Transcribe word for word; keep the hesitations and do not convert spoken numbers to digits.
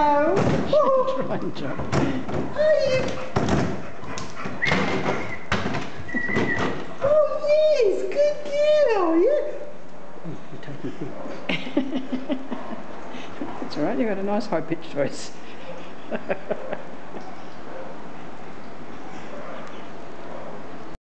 go. Oh. Try and jump. Oh yes, good girl, yeah. That's all right, you've got a nice high-pitched voice.